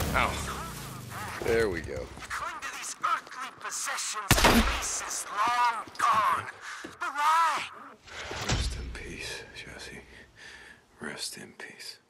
Ow. There we go. According to these earthly possessions, the race is long gone. But why? Rest in peace, Jesse. Rest in peace.